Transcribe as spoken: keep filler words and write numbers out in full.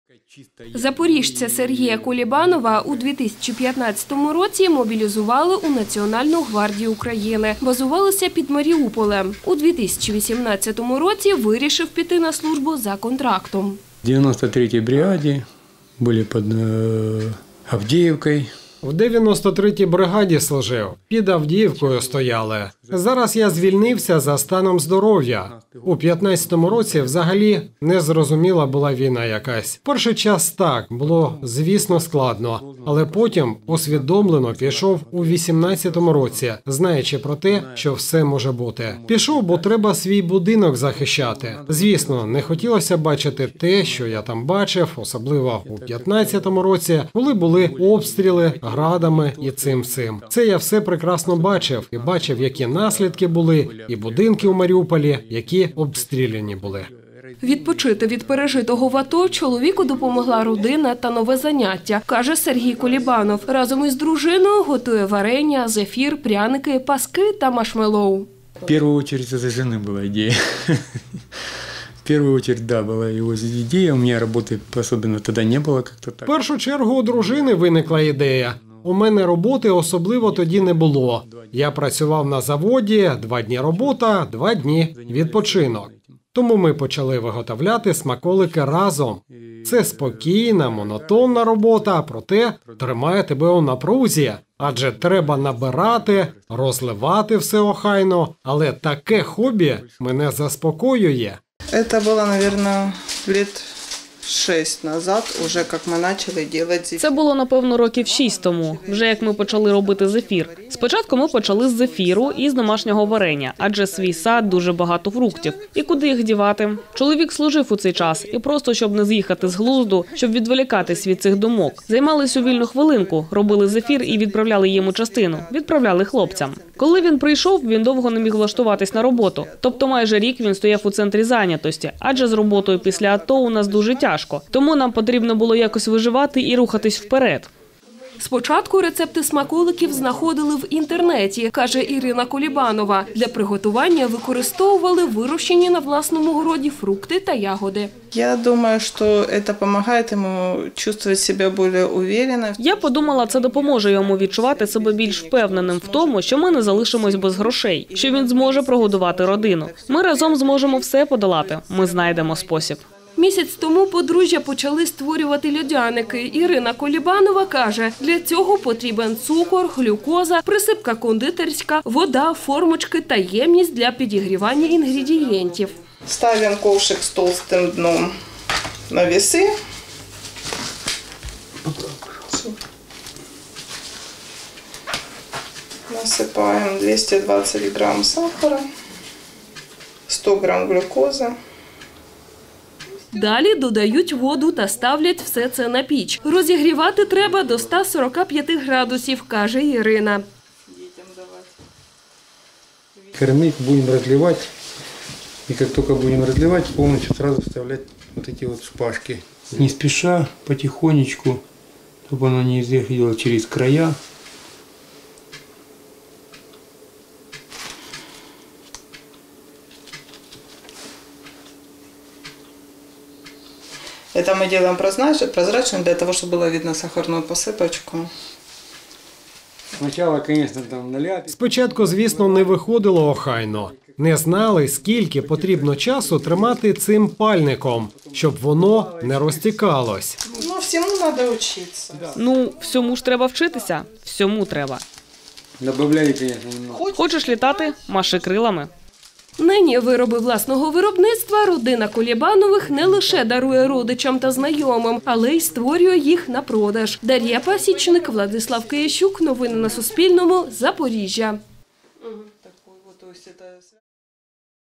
Запоріжця Сергія Кулібанова у дві тисячі п'ятнадцятому році мобілізували у Національну гвардію України. Базувалися під Маріуполем. У дві тисячі вісімнадцятому році вирішив піти на службу за контрактом. В дев'яносто третій бригаді були під Авдіївкою. В дев'яносто третій бригаді служив, під Авдіївкою стояли. Зараз я звільнився за станом здоров'я. У п'ятнадцятому році взагалі незрозуміла була війна якась. Перший час так, було, звісно, складно. Але потім усвідомлено пішов у вісімнадцятому році, знаючи про те, що все може бути. Пішов, бо треба свій будинок захищати. Звісно, не хотілося бачити те, що я там бачив, особливо у п'ятнадцятому році, коли були обстріли градами і цим-цим. Це я все прекрасно бачив. І бачив, які наслідки були, і будинки у Маріуполі, які обстріляні були. Відпочити від пережитого в АТО чоловіку допомогла родина та нове заняття, каже Сергій Кулібанов. Разом із дружиною готує варення, зефір, пряники, паски та маршмеллоу. В першу чергу це за жени була ідея. В першу чергу, да, була його ідея. У мене роботи особливо тоді не було. В першу чергу у дружини виникла ідея. У мене роботи особливо тоді не було. Я працював на заводі, два дні робота, два дні відпочинок. Тому ми почали виготовляти смаколики разом. Це спокійна, монотонна робота, проте тримає тебе у напрузі. Адже треба набирати, розливати все охайно, але таке хобі мене заспокоює. Це було, мабуть, літ шість назад, уже як ми почали робити зефір. Це було, напевно, років шість тому, вже як ми почали робити зефір. Спочатку ми почали з зефіру і з домашнього варення, адже свій сад дуже багато фруктів. І куди їх дівати? Чоловік служив у цей час, і просто, щоб не з'їхати з глузду, щоб відволікатись від цих думок, займались у вільну хвилинку, робили зефір і відправляли йому частину, відправляли хлопцям. Коли він прийшов, він довго не міг влаштуватись на роботу. Тобто майже рік він стояв у центрі зайнятості, адже з роботою після АТО у нас дуже тяжко. Тому нам потрібно було якось виживати і рухатись вперед. Спочатку рецепти смаколиків знаходили в інтернеті, каже Ірина Кулібанова. Для приготування використовували вирощені на власному городі фрукти та ягоди. Я думаю, що це допомагає йому відчувати себе більш уверенно. Я подумала, це допоможе йому відчувати себе більш впевненим в тому, що ми не залишимось без грошей, що він зможе прогодувати родину. Ми разом зможемо все подолати. Ми знайдемо спосіб. Місяць тому подружжя почали створювати льодяники. Ірина Кулібанова каже, для цього потрібен цукор, глюкоза, присипка кондитерська, вода, формочки та ємність для підігрівання інгредієнтів. Ставимо ковшик з товстим дном на веси. Насипаємо двісті двадцять грам сахара, сто грам глюкози. Далі додають воду та ставлять все це на піч. Розігрівати треба до ста сорока п'яти градусів, каже Ірина. Кормить будемо розливати. І як тільки будемо розливати, повністю одразу вставляти ось ці от шпажки. Не спіша, потихонечку, щоб воно не з'їхало через края. Это мы делаем прозрачным, для того, чтобы было видно сахарную посыпочку. Спочатку, звісно, не виходило охайно. Не знали, скільки потрібно часу тримати цим пальником, щоб воно не розтікалось. Ну, всьому треба вчитися. Ну, всьому ж треба вчитися. Всьому треба. Добавляй, звісно. Хочеш літати? Маши крилами. Нині вироби власного виробництва родина Кулібанових не лише дарує родичам та знайомим, але й створює їх на продаж. Дар'я Пасічник, Владислав Киящук. Новини на Суспільному. Запоріжжя.